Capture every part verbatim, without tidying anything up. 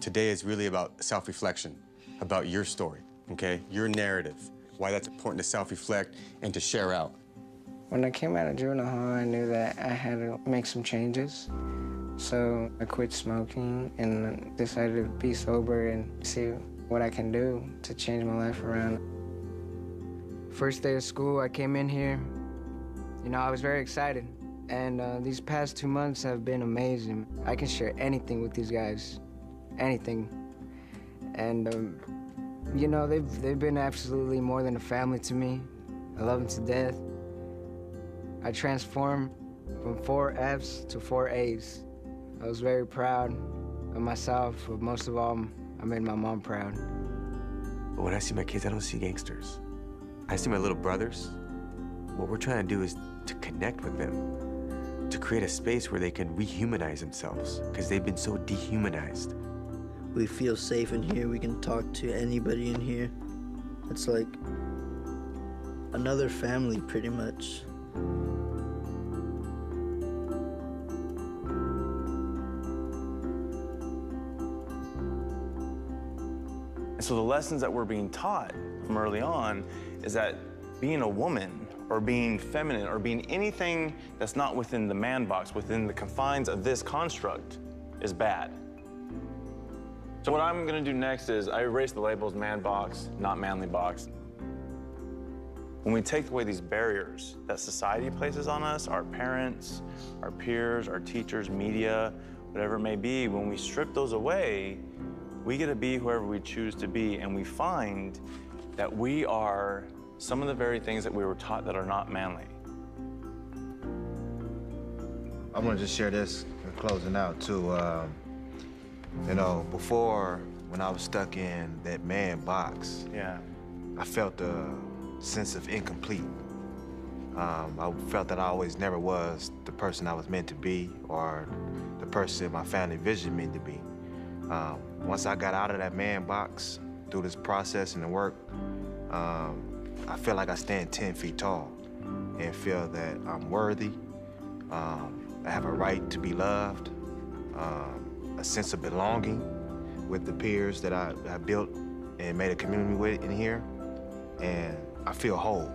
Today is really about self-reflection, about your story, okay? Your narrative, why that's important to self-reflect and to share out. When I came out of juvenile hall, I knew that I had to make some changes. So I quit smoking and decided to be sober and see what I can do to change my life around. First day of school, I came in here. You know, I was very excited. And uh, these past two months have been amazing. I can share anything with these guys, anything. And, um, you know, they've, they've been absolutely more than a family to me. I love them to death. I transformed from four F's to four A's. I was very proud of myself, but most of all, I made my mom proud. But when I see my kids, I don't see gangsters. I see my little brothers. What we're trying to do is to connect with them, to create a space where they can rehumanize themselves, because they've been so dehumanized. We feel safe in here. We can talk to anybody in here. It's like another family, pretty much. So the lessons that we're being taught from early on is that being a woman or being feminine or being anything that's not within the man box, within the confines of this construct, is bad. So what I'm gonna do next is I erase the labels man box, not manly box. When we take away these barriers that society places on us, our parents, our peers, our teachers, media, whatever it may be, when we strip those away, we get to be whoever we choose to be, and we find that we are some of the very things that we were taught that are not manly. I want to just share this in closing out, too. Um, you know, before, when I was stuck in that man box, yeah, I felt a sense of incomplete. Um, I felt that I always never was the person I was meant to be or the person my family visioned me to be. Um, once I got out of that man box through this process and the work, um, I feel like I stand ten feet tall and feel that I'm worthy. Um, I have a right to be loved, um, a sense of belonging with the peers that I, I built and made a community with in here, and I feel whole.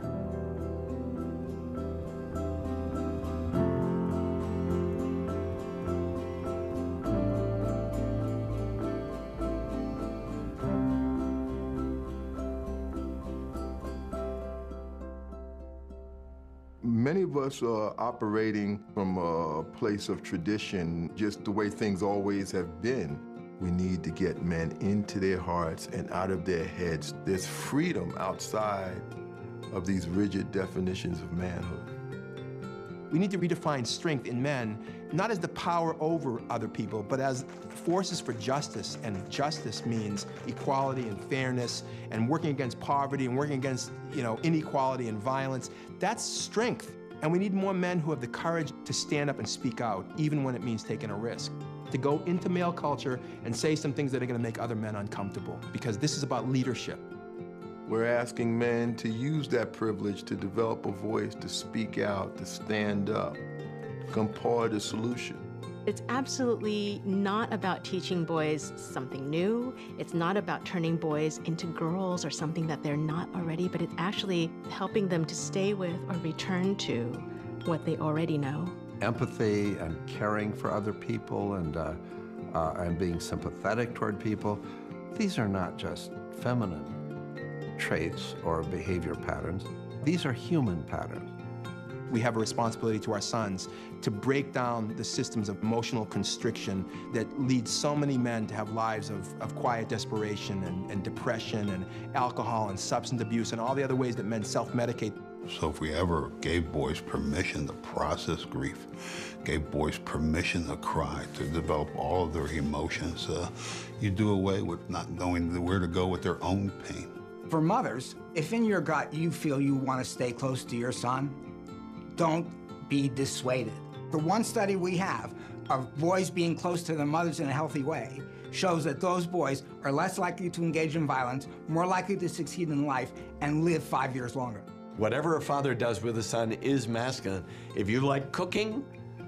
Many of us are operating from a place of tradition, just the way things always have been. We need to get men into their hearts and out of their heads. There's freedom outside of these rigid definitions of manhood. We need to redefine strength in men, not as the power over other people, but as forces for justice. And justice means equality and fairness and working against poverty and working against, you know, inequality and violence. That's strength. And we need more men who have the courage to stand up and speak out, even when it means taking a risk. To go into male culture and say some things that are gonna make other men uncomfortable, because this is about leadership. We're asking men to use that privilege to develop a voice, to speak out, to stand up, become part of the solution. It's absolutely not about teaching boys something new. It's not about turning boys into girls or something that they're not already, but it's actually helping them to stay with or return to what they already know. Empathy and caring for other people and, uh, uh, and being sympathetic toward people, these are not just feminine traits or behavior patterns. These are human patterns. We have a responsibility to our sons to break down the systems of emotional constriction that lead so many men to have lives of, of quiet desperation and, and depression and alcohol and substance abuse and all the other ways that men self-medicate. So if we ever gave boys permission to process grief, gave boys permission to cry, to develop all of their emotions, uh, you do away with not knowing where to go with their own pain. For mothers, if in your gut you feel you want to stay close to your son, don't be dissuaded. The one study we have of boys being close to their mothers in a healthy way shows that those boys are less likely to engage in violence, more likely to succeed in life, and live five years longer. Whatever a father does with a son is masculine. If you like cooking,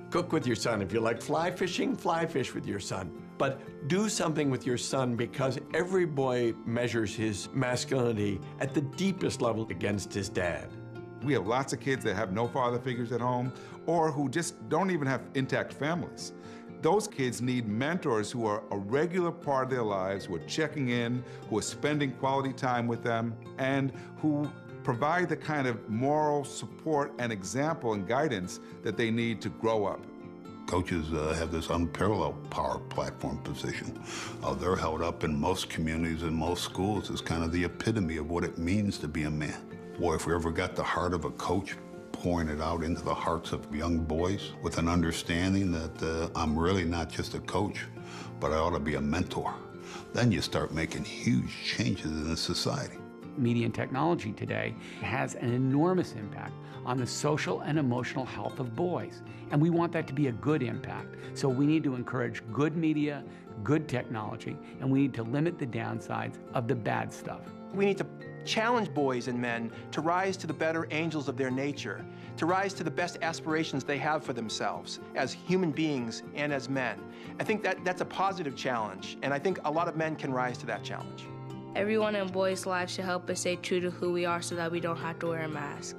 Cook with your son. If you like fly fishing, fly fish with your son. But do something with your son, because every boy measures his masculinity at the deepest level against his dad. We have lots of kids that have no father figures at home or who just don't even have intact families. Those kids need mentors who are a regular part of their lives, who are checking in, who are spending quality time with them, and who provide the kind of moral support and example and guidance that they need to grow up. Coaches uh, have this unparalleled power platform position. Uh, they're held up in most communities and most schools as kind of the epitome of what it means to be a man. Boy, if we ever got the heart of a coach pouring it out into the hearts of young boys with an understanding that uh, I'm really not just a coach, but I ought to be a mentor, then you start making huge changes in the society. Media and technology today has an enormous impact on the social and emotional health of boys. And we want that to be a good impact. So we need to encourage good media, good technology, and we need to limit the downsides of the bad stuff. We need to challenge boys and men to rise to the better angels of their nature, to rise to the best aspirations they have for themselves as human beings and as men. I think that that's a positive challenge, and I think a lot of men can rise to that challenge. Everyone in boys' lives should help us stay true to who we are so that we don't have to wear a mask.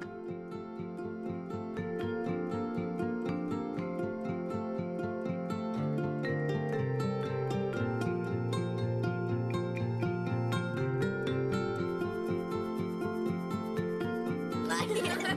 Like